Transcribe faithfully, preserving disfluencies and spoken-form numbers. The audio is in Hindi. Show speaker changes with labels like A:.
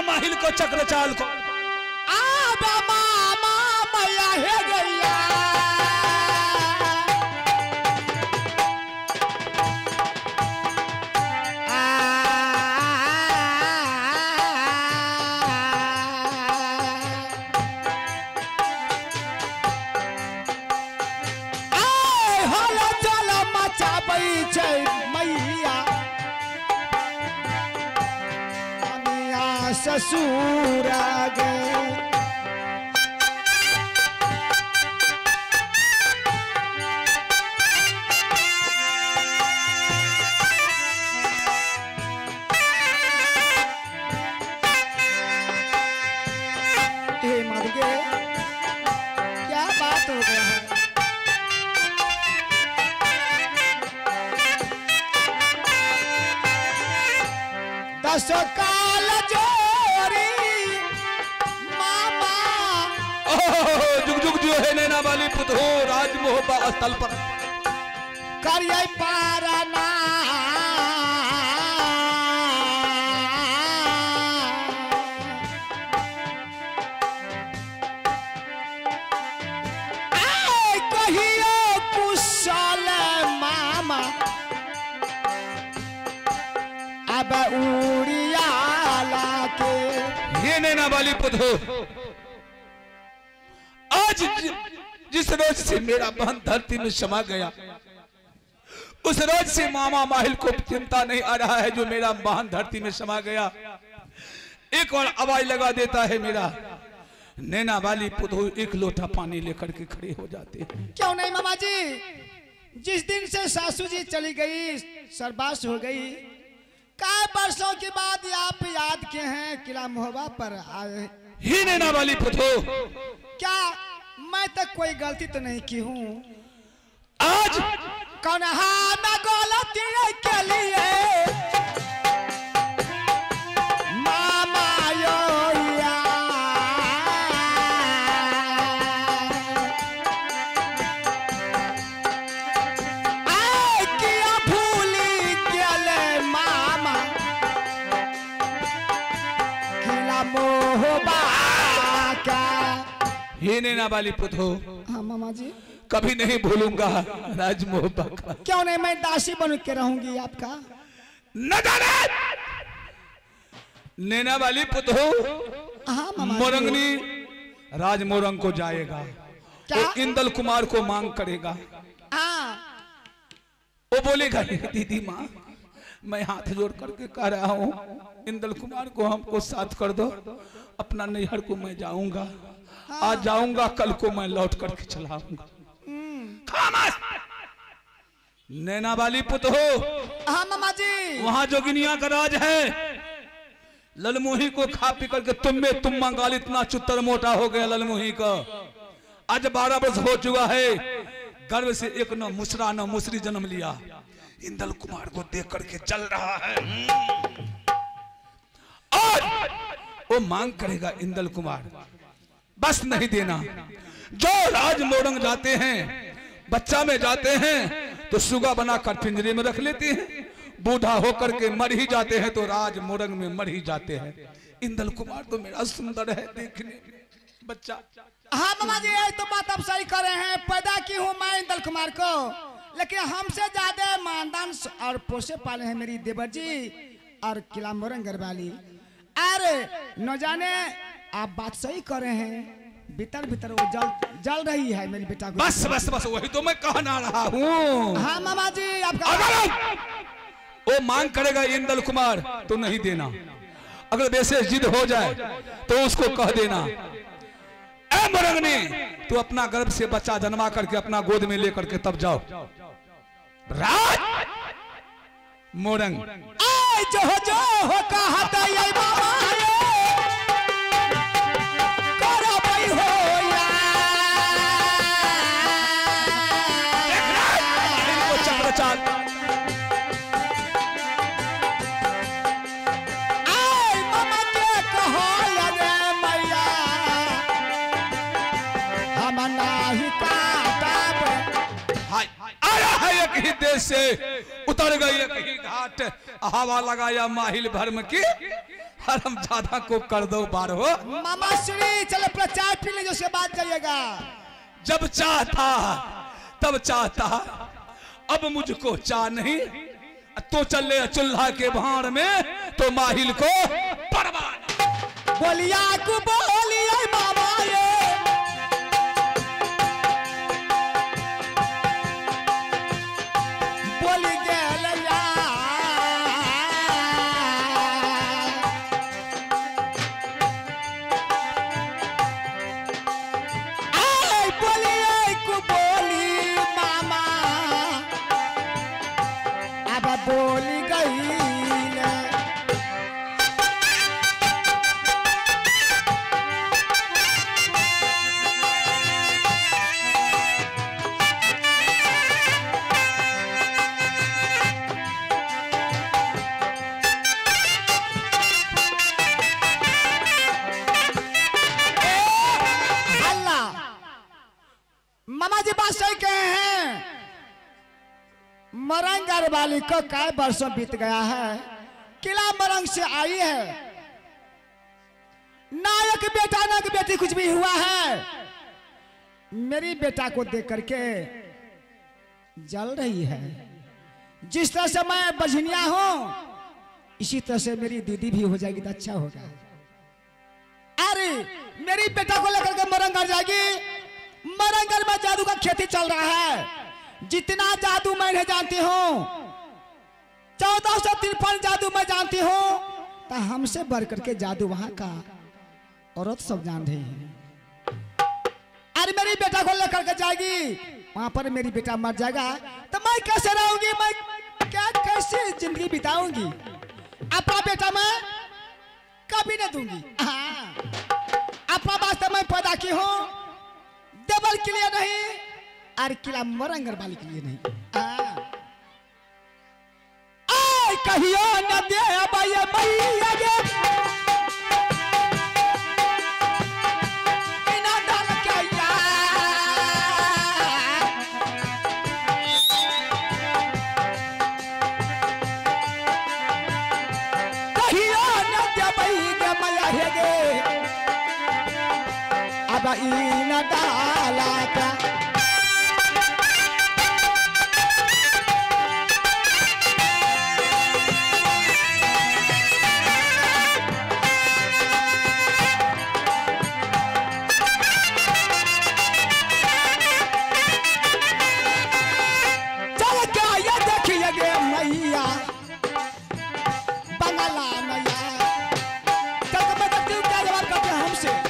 A: माहिल को चक्र चाल को
B: आबा मामा मैया हे गैया ससुर आ गए हे मर्गे क्या बात हो गया है दस काल जो
A: जुग जुग जो है नैना वाली पुत हो राजमोहबा स्थल पर
B: करिए पारना कहियो कुशल मामा अब उड़ियाला के
A: ये नैना वाली पुत हो आज जिस रोज से मेरा बहन धरती में समा गया उस रोज से मामा माहिल को चिंता नहीं आ रहा है जो मेरा बहन धरती में समा गया। एक और आवाज लगा देता है मेरा नैना वाली पुतहू एक लोटा पानी लेकर के खड़े हो जाते हैं।
B: क्यों नहीं मामा जी, जिस दिन से सासू जी चली गई सरबास हो गई कई वर्षों के बाद आप याद किए हैं किला मोहबा पर आए
A: ही नैना वाली पुतहू
B: क्या मैं तक तो कोई गलती तो नहीं की हूँ
A: आज
B: कौन हाँ मैं गलती के लिए मामा यो या आए किया भूली गले मामा किला मोहबा का
A: ही नैना वाली पुतहू।
B: हाँ मामा जी
A: कभी नहीं भूलूंगा राजमोहबा का।
B: क्यों नहीं, मैं दासी बन के रहूंगी आपका।
A: न जाने नैना वाली पुतहू
B: हाँ मामा
A: मोरंगनी राजमोरंग को जाएगा
B: क्या?
A: तो इंदल कुमार को मांग करेगा।
B: हाँ
A: वो बोलेगा दीदी माँ मैं हाथ जोड़ करके कह रहा हूँ इंदल कुमार को हमको साथ कर दो, अपना नैहर को मैं जाऊंगा। हाँ। आज जाऊंगा कल को मैं लौट करके चला आऊंगा। नैना वाली पुतहू
B: हाँ मामा जी
A: वहां जोगिनिया का राज है। ललमुही को खा पी करके तुम में तुम मंगाल इतना चुत्तर मोटा हो गया ललमुही का। आज बारह वर्ष हो चुका है, गर्भ से एक न मुसरा न मुसरी जन्म लिया। इंदल कुमार को देख करके चल रहा है। और वो मांग करेगा इंदल कुमार बस नहीं देना। जो राज मोरंग जाते हैं बच्चा में जाते हैं तो सुगा बनाकर पिंजरे में रख लेते हैं, बूढ़ा होकर के मर ही जाते हैं तो राज मोरंग में मर ही जाते हैं। इंदल कुमार तो मेरा सुंदर है देखने में बच्चा।
B: हाँ मामा जी ये तो बात आप सही कर रहे हैं। पैदा की हूँ मैं इंदल कुमार को, लेकिन हमसे ज्यादा मानदान और पोसे पाले हैं मेरी देवर जी और किला मोरंग गरबाली। अरे न जाने आप बात सही कर रहे हैं, भीतर भीतर वो जल जल रही है मेरी बेटा को।
A: बस बस बस वही तो मैं कहना रहा हूँ।
B: हाँ मामा जी आपका
A: वो मांग करेगा इंदल कुमार तो नहीं देना। अगर वैसे जिद हो जाए तो उसको कह देना ए मोरंगनी तू अपना गर्भ से बच्चा जन्मा करके अपना गोद में लेकर के तब जाओ। राज मोरंग
B: जो हो जो हो कहा था ये मामा करो भाई हो या
A: इनको चक्र चाल
B: आई मामा के कहो लगे मैया हम नहीं काटब।
A: हाय आया है एक ही देश से उतर गई एक ही घाट, हवा लगाया माहिल भर में की हरम ज्यादा को कर दो बार हो।
B: मामा श्री चलो अपना चाय पी लीजिए, उसके बाद जाइएगा।
A: जब चाहता तब चाहता, अब मुझको चाह नहीं, तो चले चूल्हा के भाड़ में तो माहिल को परवाना।
B: बोलिया को बोलिया मामा ये बोली गेलया, आई बोलिया को बोली मामा अब बोली गई। मामा जी बात सही कहे हैं, मरंग वाली को कई वर्षों बीत गया है, किला मरंग से आई है, नायक बेटा नायक बेटी कुछ भी हुआ है, मेरी बेटा को देख करके जल रही है। जिस तरह से मैं बजनिया हूं इसी तरह से मेरी दीदी भी हो जाएगी तो अच्छा होगा। अरे मेरी बेटा को लेकर के मरंग आ जाएगी। मरंगर में जादू का खेती चल रहा है, जितना जादू मैं नहीं जानती हूँ, चौदह सौ तिरपन जादू मैं जानती हूँ, तो हमसे बढ़ करके जादू वहां का औरत सब जान रही है। अरे मेरी बेटा को लेकर के जाएगी, वहां पर मेरी बेटा मर जाएगा तो मैं कैसे रहूंगी, मैं क्या कैसे जिंदगी बिताऊंगी। अपना बेटा मैं कभी नहीं दूंगी। हाँ, अपना वास्ते मैं पैदा की हूँ, देवल के लिए नहीं और किला मरंगर वाली के लिए नहीं। आए कहियो न दे भैया मैया गे इना डाल के यार, कहियो न दे भैया मैया गे अब इना डाला का। चल क्या ये देखिए गे मैया बंगला मैया, चल मैं देखती हूँ क्या जवाब करते हैं हमसे।